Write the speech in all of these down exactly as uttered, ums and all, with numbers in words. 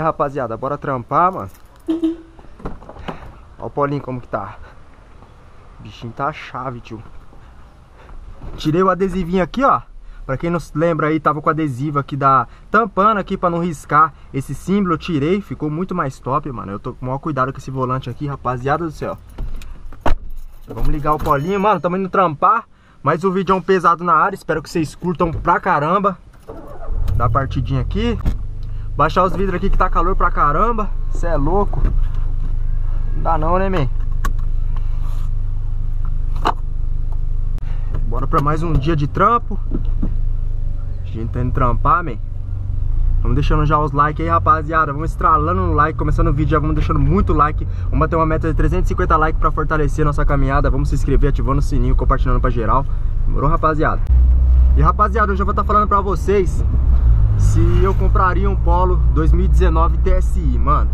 rapaziada, bora trampar, mano. Ó o Paulinho como que tá. O bichinho tá chave, tio. Tirei o adesivinho aqui, ó. Pra quem não se lembra aí, tava com adesivo aqui da... tampando aqui pra não riscar esse símbolo. Eu tirei, ficou muito mais top, mano. Eu tô com o maior cuidado com esse volante aqui, rapaziada do céu. Vamos ligar o Paulinho, mano. Tamo indo trampar. Mais um vídeo pesado na área. Espero que vocês curtam pra caramba. Dá partidinha aqui. Baixar os vidros aqui que tá calor pra caramba. Cê é louco. Não dá não, né, man? Bora pra mais um dia de trampo. A gente tá indo trampar, man. Vamos deixando já os likes aí, rapaziada. Vamos estralando no like. Começando o vídeo já vamos deixando muito like. Vamos bater uma meta de trezentos e cinquenta likes pra fortalecer nossa caminhada. Vamos se inscrever, ativando o sininho, compartilhando pra geral. Demorou, rapaziada? E, rapaziada, eu já vou estar falando pra vocês se eu compraria um Polo dois mil e dezenove T S I, mano.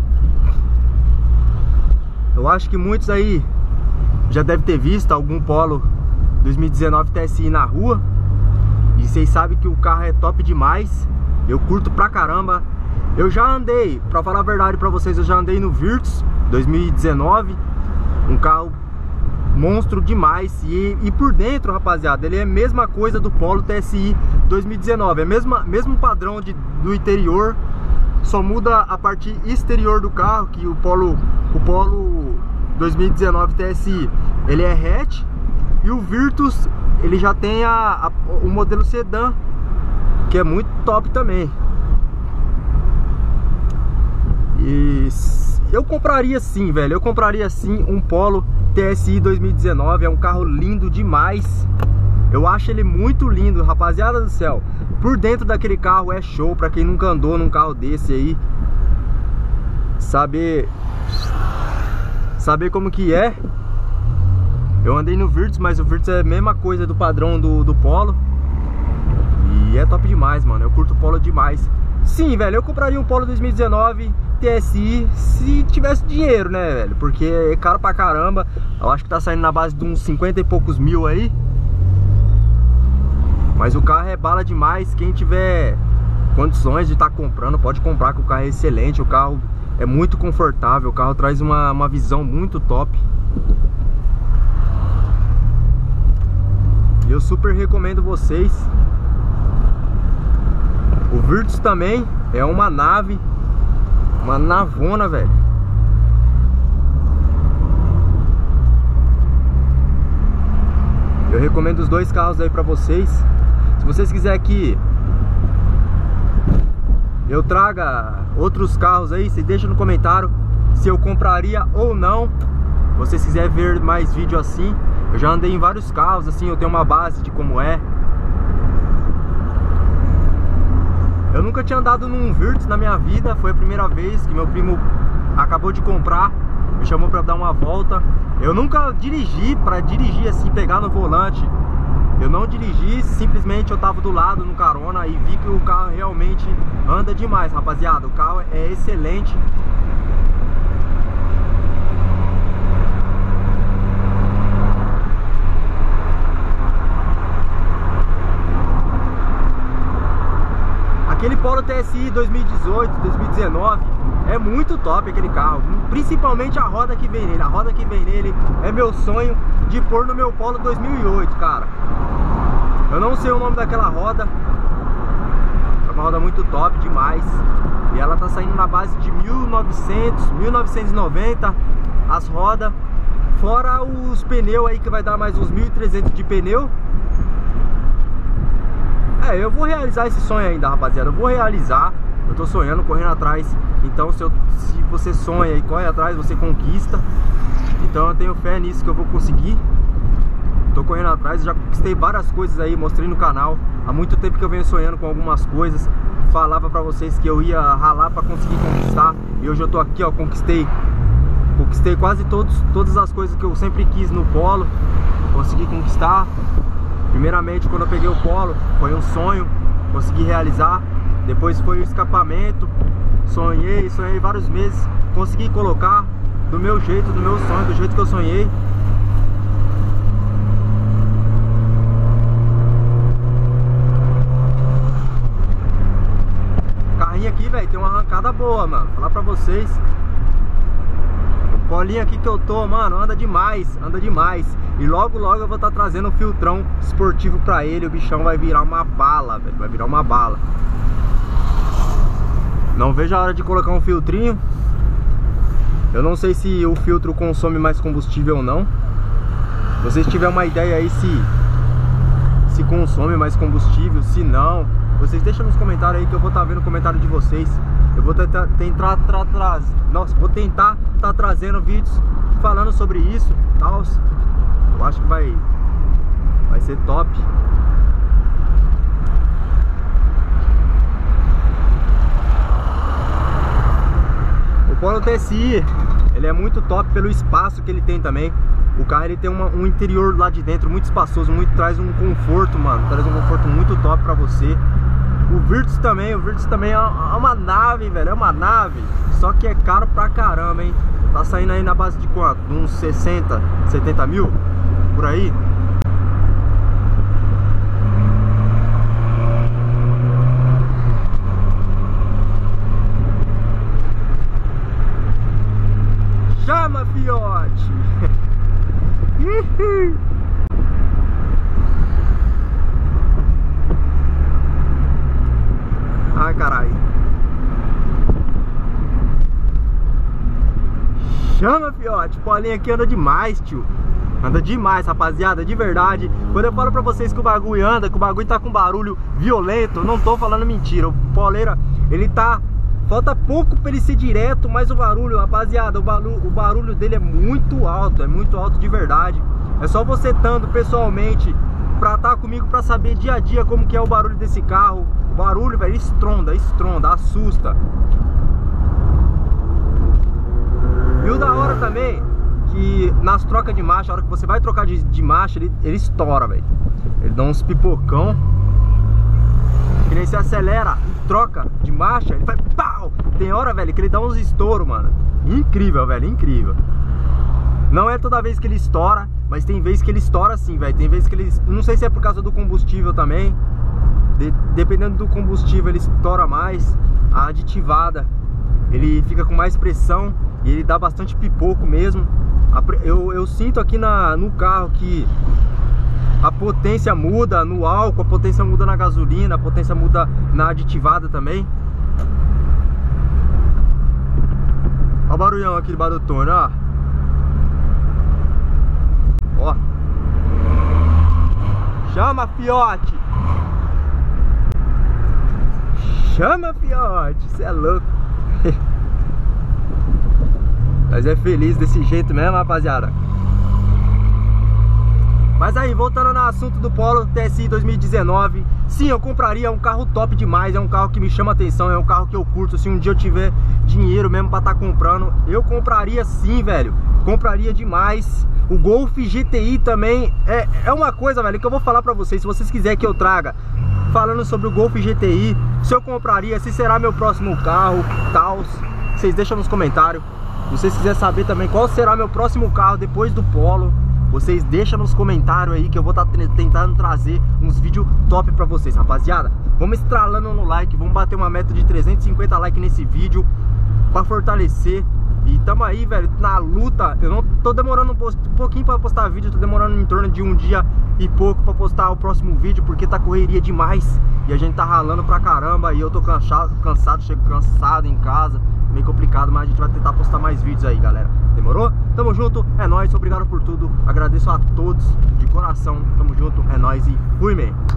Eu acho que muitos aí já devem ter visto algum Polo dois mil e dezenove T S I na rua. E vocês sabem que o carro é top demais. Eu curto pra caramba. Eu já andei, pra falar a verdade pra vocês, eu já andei no Virtus dois mil e dezenove. Um carro monstro demais. E, e por dentro, rapaziada, ele é a mesma coisa do Polo T S I dois mil e dezenove. É mesmo, mesmo padrão de, do interior. Só muda a parte exterior do carro. Que o Polo, o Polo dois mil e dezenove T S I, ele é hatch. E o Virtus, ele já tem a, a, o modelo sedã, que é muito top também. E eu compraria sim, velho. Eu compraria sim um Polo T S I dois mil e dezenove. É um carro lindo demais. Eu acho ele muito lindo, rapaziada do céu. Por dentro daquele carro é show. Pra quem nunca andou num carro desse aí, Saber Saber como que é. Eu andei no Virtus, mas o Virtus é a mesma coisa do padrão do, do Polo. E é top demais, mano. Eu curto o Polo demais. Sim, velho, eu compraria um Polo dois mil e dezenove T S I se tivesse dinheiro, né, velho? Porque é caro pra caramba. Eu acho que tá saindo na base de uns cinquenta e poucos mil aí. Mas o carro é bala demais. Quem tiver condições de estar tá comprando, pode comprar, que o carro é excelente. O carro é muito confortável. O carro traz uma, uma visão muito top. Eu super recomendo vocês. O Virtus também é uma nave, uma navona, velho. Eu recomendo os dois carros aí pra vocês. Se vocês quiserem que eu traga outros carros aí, vocês deixam no comentário se eu compraria ou não. Se vocês quiserem ver mais vídeo assim, eu já andei em vários carros, assim, eu tenho uma base de como é. Eu nunca tinha andado num Virtus na minha vida. Foi a primeira vez que meu primo acabou de comprar, me chamou pra dar uma volta. Eu nunca dirigi, pra dirigir assim, pegar no volante. Eu não dirigi, simplesmente eu tava do lado no carona e vi que o carro realmente anda demais, rapaziada. O carro é excelente. Aquele Polo T S I dois mil e dezoito, dois mil e dezenove é muito top aquele carro. Principalmente a roda que vem nele. A roda que vem nele é meu sonho de pôr no meu Polo dois mil e oito, cara. Eu não sei o nome daquela roda. É uma roda muito top demais. E ela tá saindo na base de mil e novecentos, mil novecentos e noventa as rodas. Fora os pneus aí, que vai dar mais uns mil e trezentos de pneu. É, eu vou realizar esse sonho ainda, rapaziada. Eu vou realizar. Eu tô sonhando, correndo atrás. Então se, eu, se você sonha e corre atrás, você conquista. Então eu tenho fé nisso que eu vou conseguir. Tô correndo atrás, já conquistei várias coisas aí, mostrei no canal. Há muito tempo que eu venho sonhando com algumas coisas. Falava pra vocês que eu ia ralar pra conseguir conquistar. E hoje eu tô aqui, ó, conquistei Conquistei quase todos, todas as coisas que eu sempre quis no Polo. Consegui conquistar. Primeiramente, quando eu peguei o Polo, foi um sonho, consegui realizar. Depois foi o escapamento. Sonhei, sonhei vários meses. Consegui colocar do meu jeito, do meu sonho, do jeito que eu sonhei. Carrinho aqui, velho, tem uma arrancada boa, mano. Falar vocês. O Polinho aqui que eu tô, mano, anda demais, anda demais. E logo, logo eu vou estar trazendo um filtrão esportivo pra ele. O bichão vai virar uma bala, velho, vai virar uma bala. Não vejo a hora de colocar um filtrinho. Eu não sei se o filtro consome mais combustível ou não. Se vocês tiverem uma ideia aí se se consome mais combustível, se não, vocês deixam nos comentários aí que eu vou estar vendo o comentário de vocês. Eu vou tentar tentar tra, tra, nossa, vou tentar estar trazendo vídeos falando sobre isso, tal. Eu acho que vai vai ser top. O Polo T S I, ele é muito top pelo espaço que ele tem também. O carro ele tem uma, um interior lá de dentro muito espaçoso, muito, traz um conforto, mano. Traz um conforto muito top pra você. O Virtus também, o Virtus também é uma nave, velho, é uma nave. Só que é caro pra caramba, hein. Tá saindo aí na base de quanto? De uns sessenta, setenta mil? Por aí? Chama, fiote! Ai, caralho. Chama, fiote. Polinho aqui anda demais, tio. Anda demais, rapaziada, de verdade. Quando eu falo pra vocês que o bagulho anda, que o bagulho tá com barulho violento, eu não tô falando mentira. O Poleira, ele tá... Falta pouco pra ele ser direto, mas o barulho, rapaziada, o barulho, o barulho dele é muito alto, é muito alto de verdade. É só você estando pessoalmente pra estar comigo pra saber dia a dia como que é o barulho desse carro. O barulho, velho, estronda, estronda, assusta. E o da hora também, que nas trocas de marcha, a hora que você vai trocar de, de marcha, ele, ele estoura, velho. Ele dá uns pipocão. Que nem se acelera e troca de marcha, ele faz pau! Tem hora, velho, que ele dá uns estouros, mano. Incrível, velho, incrível. Não é toda vez que ele estoura, mas tem vez que ele estoura sim, velho. Tem vez que ele... Não sei se é por causa do combustível também. De... Dependendo do combustível, ele estoura mais. A aditivada, ele fica com mais pressão e ele dá bastante pipoco mesmo. Eu, eu sinto aqui na, no carro que... A potência muda no álcool, a potência muda na gasolina, a potência muda na aditivada também. Olha o barulhão aqui do Badutone, ó. Ó. Chama, fiote. Chama, fiote. Você é louco. Mas é feliz desse jeito mesmo, rapaziada. Mas aí, voltando no assunto do Polo T S I dois mil e dezenove, sim, eu compraria, é um carro top demais, é um carro que me chama atenção, é um carro que eu curto. Se um dia eu tiver dinheiro mesmo pra estar comprando, eu compraria sim, velho, compraria demais. O Golf G T I também é, é uma coisa, velho, que eu vou falar pra vocês. Se vocês quiserem que eu traga falando sobre o Golf G T I, se eu compraria, se será meu próximo carro, tal, vocês deixam nos comentários. Se vocês quiserem saber também qual será meu próximo carro depois do Polo, vocês deixam nos comentários aí que eu vou estar tá tentando trazer uns vídeos top pra vocês, rapaziada. Vamos estralando no like, vamos bater uma meta de trezentos e cinquenta likes nesse vídeo pra fortalecer. E tamo aí, velho, na luta. Eu não tô demorando um, um pouquinho pra postar vídeo, tô demorando em torno de um dia e pouco pra postar o próximo vídeo, porque tá correria demais e a gente tá ralando pra caramba. E eu tô cansado, cansado, chego cansado em casa, meio complicado, mas a gente vai tentar postar mais vídeos aí, galera. Demorou? Tamo junto, é nóis, obrigado por tudo. Agradeço a todos de coração. Tamo junto, é nóis e fui, man.